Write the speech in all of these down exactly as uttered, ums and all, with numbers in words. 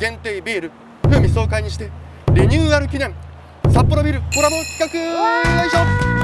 限定ビール風味爽快にしてリニューアル記念札幌ビールコラボ企画よいしょ。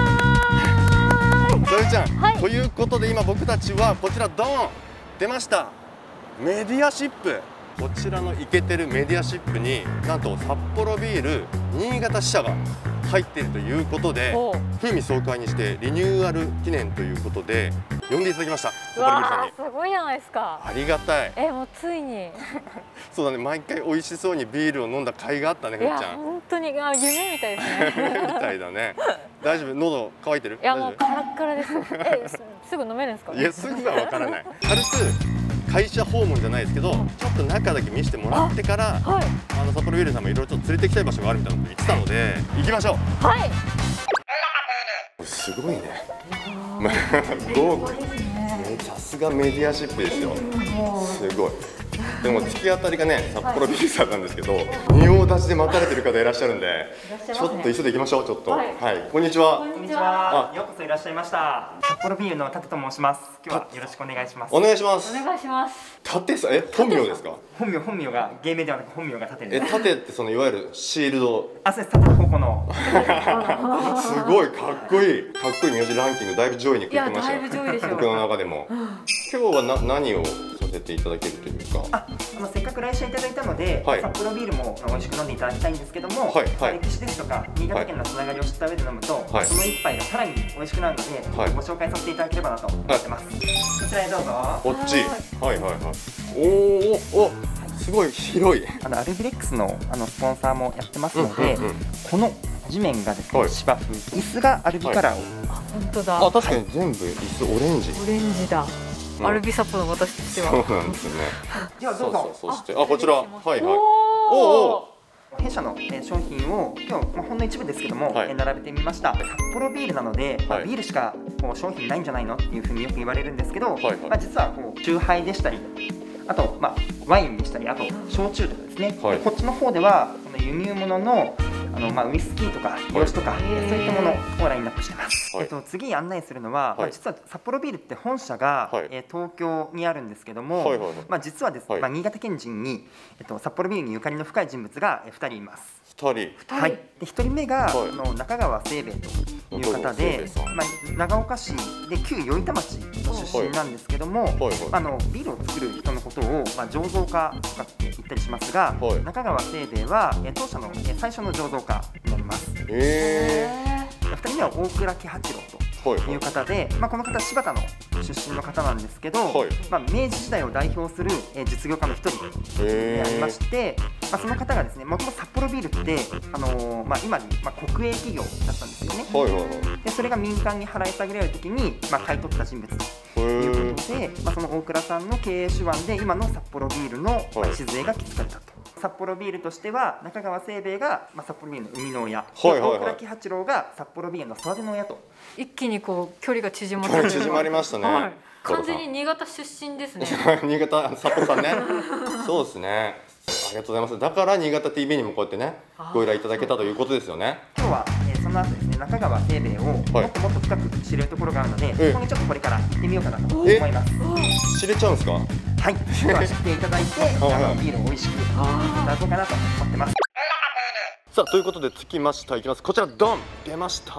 そよりちゃん、はい、ということで今僕たちはこちらドーン出ましたメディアシップ。こちらのイケてるメディアシップになんと札幌ビール新潟支社が入っているということで、風味爽快にしてリニューアル記念ということで呼んでいただきました。札幌ビールさんに。 すごいじゃないですか。ありがたい。 え、もうついにそうだね、毎回美味しそうにビールを飲んだ甲斐があったね、ふっちゃん。 本当にあ夢みたいですね。 夢みたいだね。大丈夫？喉乾いてる？ いやもうカラッカラです。え、すぐ飲めるんですか？ いや、すぐはわからない。軽く会社訪問じゃないですけど、ちょっと中だけ見せてもらってから、はい、あの札幌ビールさんもいろいろちょっと連れて行きたい場所があるみたいなこと言ってたので、行きましょう。はい。すごいね。豪華。さすがメディアシップですよ。すごい。でも突き当たりがね、札幌ビールさんなんですけど、仁王立ちで待たれてる方いらっしゃるんで、ちょっと急いで行きましょう。ちょっと。はい、こんにちは。 こんにちは。ようこそいらっしゃいました。札幌ビールの舘と申します。今日はよろしくお願いします。 お願いします。 お願いします。 舘さん、え、本名ですか？ 本名、本名が芸名ではなく本名が舘です。 え、舘ってそのいわゆるシールド。 あ、そうです。舘方向の。 すごいかっこいい。かっこいい名字ランキングだいぶ上位に来てましたよ。 だいぶ上位でしょ。 僕の中でも。今日はな何をさせていただけるというか。 あ、あのせっかく来社いただいたので、はい、札幌ビールも美味しく飲んでいただきたいんですけども、はいはい、歴史ですとか新潟県のつながりを知った上で飲むと、はい、その一杯がさらに美味しくなるので、はい、ご紹介させていただければなと思ってます。はい、こちらへどうぞ。 こっち。はいはいはい。おおお。すごい広い。 あのアルビレックスのあのスポンサーもやってますので、この地面がですね、芝生、椅子がアルビカラーを。 あ、本当だ。 あ、確かに全部椅子オレンジ。 オレンジだ。アルビサップの私としては。 そうなんですよね。 ではどうぞ。 そして、あ、こちら。はいはい。おお。 弊社の商品を今日ほんの一部ですけども並べてみました。札幌ビールなのでビールしかこう商品ないんじゃないのっていうふうによく言われるんですけど、まあ実はこう酎ハイでしたり、あとまあワインでしたり、あと焼酎とかですね。こっちの方ではこの輸入物のあのまあウイスキーとか洋酒とか、そういったものをラインナップしてます。えっと次案内するのは、まあ実は札幌ビールって本社が、え東京にあるんですけども、まあ実はですね、まあ新潟県人にえっと札幌ビールにゆかりの深い人物がふたりいます。 ふたり。 はい。でひとりめが、はい、の中川清兵衛という方で、まあ長岡市で旧余板町の出身なんですけども、はいはい、あのビールを作る人のことをまあ醸造家とかって言ったりしますが、はい、中川清兵衛は当社の最初の醸造家になります。へー。ふたりめは大倉喜八郎という方で、まあこの方柴田の出身の方なんですけど、はい、まあ明治時代を代表する実業家の一人でありまして、まあその方がですね、もともと札幌ビールってあのー、まあ今にまあ国営企業だったんですよね。はいはいはい。でそれが民間に払い下げられるときにまあ買い取った人物ということで、まあその大倉さんの経営手腕で今の札幌ビールの礎が築かれたと。札幌ビールとしては中川清兵衛が、まあ、札幌ビールの生みの親、大倉喜八郎が札幌ビールの育ての親と一気にこう距離が縮まった。 縮まりましたね。はい、 完全に新潟出身ですね。 新潟札幌さんね。そうですね。ありがとうございます。だから新潟 ティービー にもこうやってねご依頼いただけたということですよね。 今日は、えー、その後ですね中川清兵衛をもっともっと深く知れるところがあるので、はい、そこにちょっとこれから行ってみようかなと思います。 知れちゃうんですか？ はい、今日は知っていただいてあのビールを美味しく飲んでいただこうかなと思ってます。 さあということで着きました。いきます。こちらドン出ました。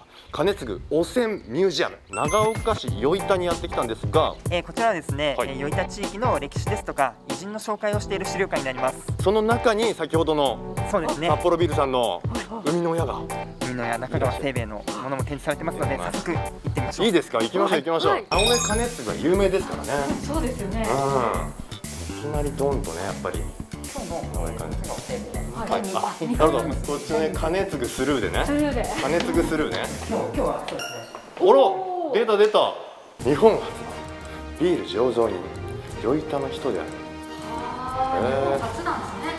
金継汚染ミュージアム長岡市余板にやってきたんですが、 えー、こちらはですね、はい、余板地域の歴史ですとか偉人の紹介をしている資料館になります。 その中に先ほどのそうですね札幌ビールさんの生みの親が生みの親中川清兵衛のものも展示されてますので早速行ってみましょう。 いいですか？行きましょう行きましょう。青江金継は有名ですからね。 そうですよね。 うん。いきなりドンとねやっぱり。 今日の青江金継の清兵衛。 はい、あ、なるほど。こっちね、金継スルーでね。金継スルーね。 今日はそうですね。 おろ、出た出た。日本初のビール醸造人、余板の人である。 ああ、初なんですね。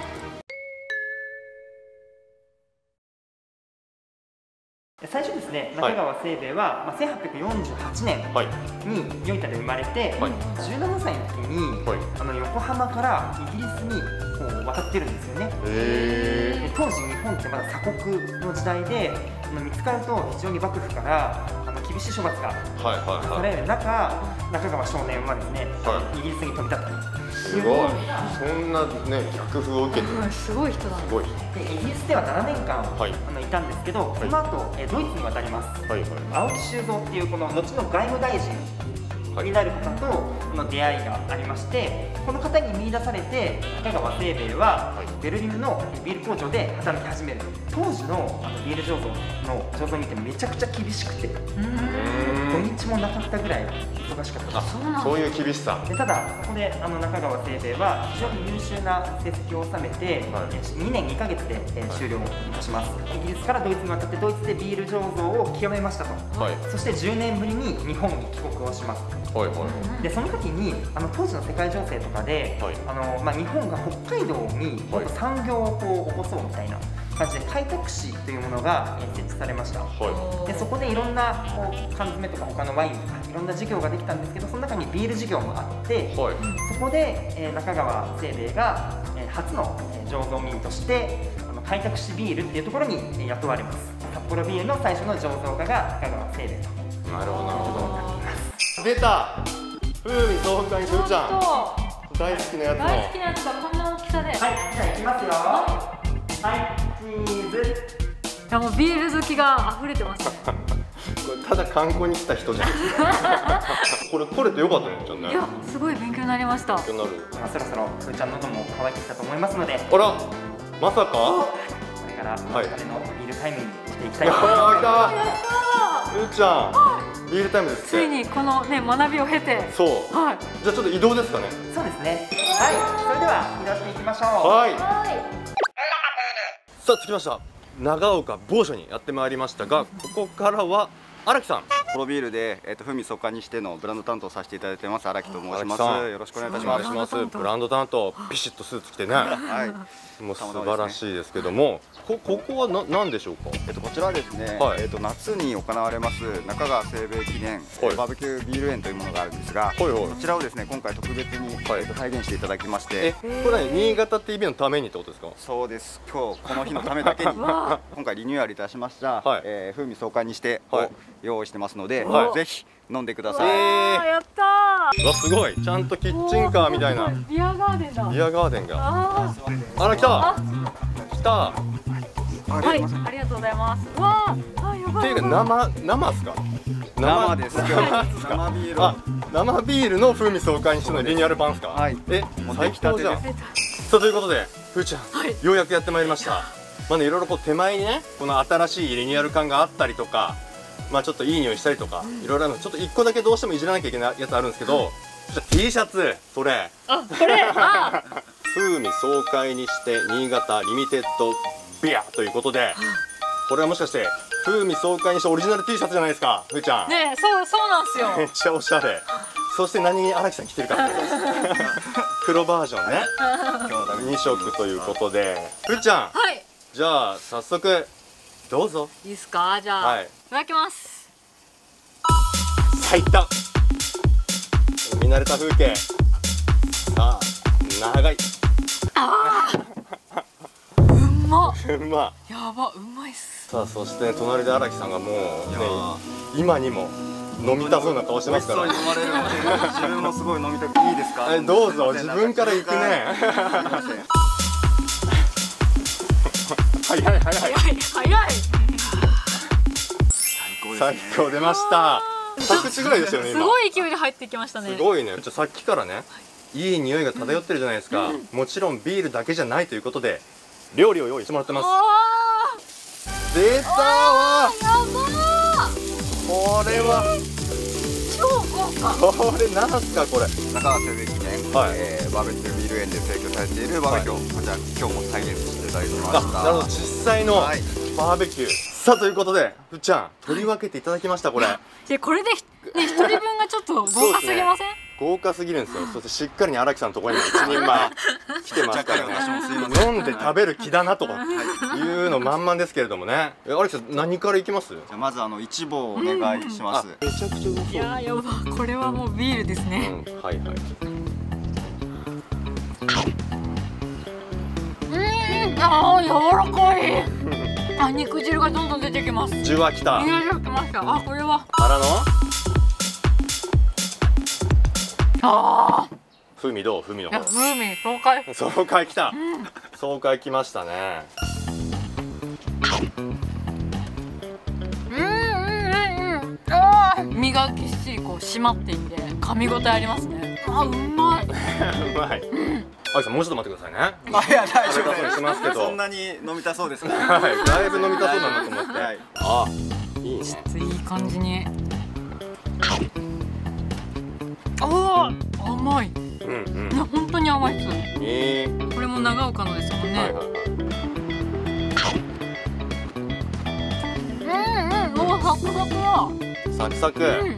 最初ですね、中川清兵衛は、まあ、せんはっぴゃくよんじゅうはちねんに余板で生まれて、はい、じゅうななさいの時に、はい、あの横浜からイギリスにこう渡ってるんですよね。で当時日本ってまだ鎖国の時代で見つかると非常に幕府からあの厳厳しい処罰がはいはいされる中、中川少年はですね、イギリスに飛び立った。 すごい。そんなね逆風を受けてすごい人だ。 すごい。 でイギリスではななねんかん、はい、あのいたんですけど、その後、えドイツに渡ります。はいはい、青木修造っていうこの後の外務大臣になる方との出会いがありまして、この方に見出されて中川清兵衛はベルリンのビール工場で働き始める。当時のあのビール醸造の醸造にってめちゃくちゃ厳しくて、土日もなかったぐらい忙しかったです。 そういう厳しさで、 ただそこであの中川清兵衛は非常に優秀な成績を収めて、はい、にねんにかげつで、えー、終了いたします。イギリスからドイツに渡ってドイツでビール醸造を極めましたと、はい、そしてじゅうねんぶりに日本に帰国をします。はいはい、でその時にあの当時の世界情勢とかで、はい、あのまあ、日本が北海道にもっと産業をこう起こそうみたいな感じで開拓使というものが設置されました。はい、でそこでいろんなこう缶詰とか他のワインとかいろんな事業ができたんですけど、その中にビール事業もあって、はい、そこで、えー、中川清兵衛が、えー、初の、えー、醸造民としてあの開拓使ビールっていうところに、えー、雇われます。札幌ビールの最初の醸造家が中川清兵衛と。 なるほどなるほど。出た風味総風にふーちゃん大好きなやつの大好きなやつがこんな大きさで、はい、 じゃあいきますよ。はい、チーズ。いやもうビール好きが溢れてますねこれただ観光に来た人じゃんこれ取れてよかったね、ちゃんね。 いやすごい勉強になりました。 勉強になる。 まあ、そろそろふーちゃん喉も乾いてきたと思いますので、 あらまさかこれからお疲れのビールタイムにしていきたいと思います。 やったーふーちゃんビールタイムですって。 ついにこのね学びを経て、 そう、はい、じゃあちょっと移動ですかね。 そうですね。はい、それでは移動していきましょう。 はい、さあ着きました。長岡某所にやってまいりましたが、ここからは荒木さん。 プロビールで、えっと、風味総監にしてのブランド担当させていただいてます荒木と申します。よろしくお願いいたします。 ブランド担当、ピシッとスーツ着てね。はい。もう素晴らしいですけども、こここはな何でしょうか。 えっとこちらはですね、はい、えっと夏に行われます中川清兵衛記念、はい、バーベキュービール園というものがあるんですが、はいはい、こちらをですね今回特別に、はい、えっと再現していただきまして。 え、これは新潟 ティービー のためにってことですか。 そうです。今日この日のためだけに今回リニューアルいたしました、はい、えー、風味総監にしてを用意してますので、はい、ぜひ飲んでください。えー、やったー。 わ、すごい、ちゃんとキッチンカーみたいなビアガーデンだ。 ビアガーデンが。あら来た来た。 はい、ありがとうございます。わあ、やばい。 っていうか生生ですか。 生です。生ビール。 あ、生ビールの風味総監にしてのリニューアル版ですか。はい。え、最高じゃん。さあということでふーちゃん、ようやくやってまいりました。まあね、いろいろこう手前にね、この新しいリニューアル感があったりとか、まあちょっといい匂いしたりとか、いろいろあるの。ちょっと一個だけどうしてもいじらなきゃいけないやつあるんですけど、T シャツ、それ。 あ、これ。あ。 風味総会にして新潟リミテッドビアということで、これはもしかして風味総会にしてオリジナル T シャツじゃないですか、ふーちゃん。 ね、そうそうなんですよ。 めっちゃおしゃれ。そして何に荒木さん着てるかって黒バージョンね。にしょくということで、ふーちゃん。はい。じゃあ早速どうぞ。 いいですか。じゃあ、はい、いただきます。 最短。見慣れた風景。さあ長い。 ああ。うんま。 うんま。 やば、うまいっす。 さあそして隣で荒木さんがもうね今にも飲みたそうな顔してますから。 美味しそうに飲まれるので自分もすごい飲みたくいいですか。 え、どうぞ。自分から行くね。早い早い早い早い。 最高出ました。二口ぐらいですよね。 すごい勢いで入ってきましたね。 すごいね。じゃさっきからね、いい匂いが漂ってるじゃないですか。もちろんビールだけじゃないということで料理を用意してもらってます。出たわ。 やばー。 これは超豪華。 これなんすかこれ。 中川清兵衛記念、はい、えー、バーベキュービール園で提供されているバーベキューを、はい、こちら今日も再現させていただきました。 なるほど、実際のバーベキュー、はい、さあということでふっちゃん取り分けていただきました。これいやこれで、ね、ひとりぶんがちょっと豪華すぎません？ 豪華すぎるんですよ。そしてしっかりに荒木さんのところにも一人前来てますからね。飲んで食べる気だなとかいうの満々ですけれどもね。え、荒木さん何からいきます？じゃあまずあの一棒お願いします。 めちゃくちゃうまそう。 いややば、これはもうビールですね。 うん、はいはい。 うん、ああ柔らかい。 あ、肉汁がどんどん出てきます。 じゅわきた。 肉汁きました。あ、これはからのああ、 風味どう？風味の方。 風味爽快。 爽快きた。爽快きましたね。 うんうんうんうん。ああ、身がぎっしりこう締まっていて噛み応えありますね。あ、うまい。 うまい。あきさんもうちょっと待ってくださいね。 いや大丈夫そうにしますけど。 そんなに飲みたそうですか。 はい、だいぶ飲みたそうだなと思って。あ、いいね。 いい感じに。ああ、甘い。 うんうん。 本当に甘いです。 ええ。 これも長岡のですもんね。 はいはいはい。 うんうん、もうサクサクだ。 サクサク。うん、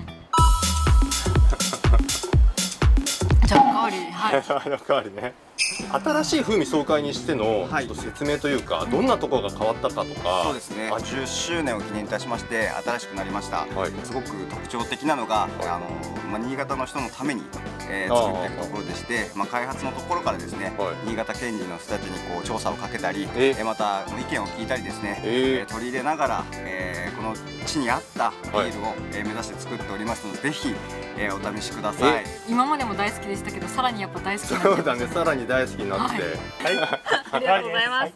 じゃあおかわり。はい。 おかわりね。新しい風味爽快にしてのちょっと説明というか、どんなところが変わったかとか。 そうですね。じゅっしゅうねんを記念いたしまして新しくなりました。すごく特徴的なのが、あのまあ新潟の人のためにえー、作っているところでして、まあ、開発のところからですね、はい、新潟県人の人たちにこう調査をかけたり、えー、また意見を聞いたりですね、えー、取り入れながら、えー、この地に合ったビールを、はい、えー、目指して作っておりますので、ぜひ、えー、お試しください。 今までも大好きでしたけど、さらにやっぱ大好きになって。 そうだね、さらに大好きになって、はい、 ありがとうございます。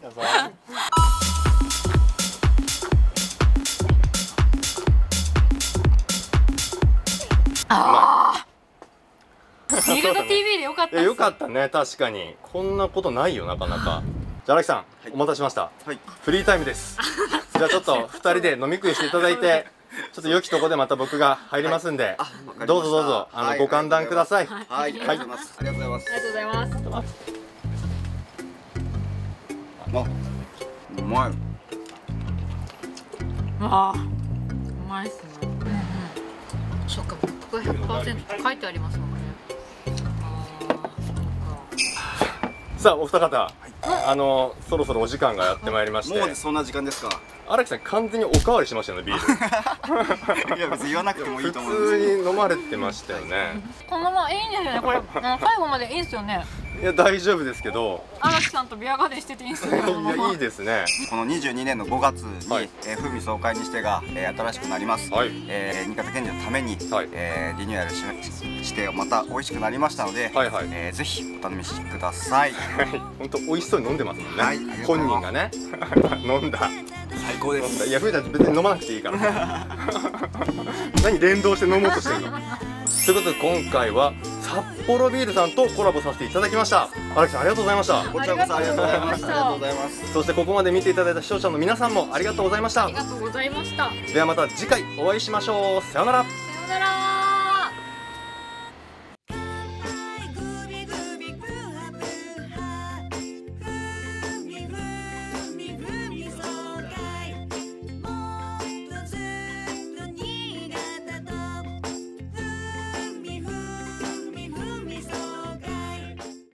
ああ。新潟 ティーブイ でよかったです。 よかったね、確かにこんなことないよなかなか。じゃあ荒木さん、はい、お待たせしました、はい、フリータイムです。じゃあちょっとふたりで飲み食いしていただいて、ちょっと良きとこでまた僕が入りますんで、はい、どうぞどうぞ、あの、はい、ご歓談ください。 はい、はい、ありがとうございます。ありがとうございます。 ありがとうございます。 あ、うまい。 ああ、うまいっすね。うんうん。そっか、僕が ひゃくパーセント 書いてありますもんね。 さあお二方、はい、あのそろそろお時間がやってまいりまして。 もうそんな時間ですか。 荒木さん完全におかわりしましたよね、ビール。 いや別に言わなくてもいいと思うんです。普通に飲まれてましたよね。 このままいいんですよね、これ。最後までいいんですよね。 いや大丈夫ですけど、 荒木さんとビアガーデンしてていいんですよ。 いやいいですね。 このにじゅうにねんのごがつに、はい、えー、風味爽快にしてが、えー、新しくなります。はい、えー、新潟県人のために、はい、えー、リニューアル し, してまた美味しくなりましたので、はい、はい、えー、ぜひお楽しみください。 本当美味しそうに飲んでますもんね。はい、本人がね飲んだ。 最高です。 いや、ふうちゃん別に飲まなくていいから。何連動して飲もうとしてるの。ということで今回は札幌ビールさんとコラボさせていただきました。荒木さんありがとうございました。 こちらこそありがとうございました。ありがとうございます。 そしてここまで見ていただいた視聴者の皆さんもありがとうございました。 ありがとうございました。 ではまた次回お会いしましょう。さようなら。 さようなら。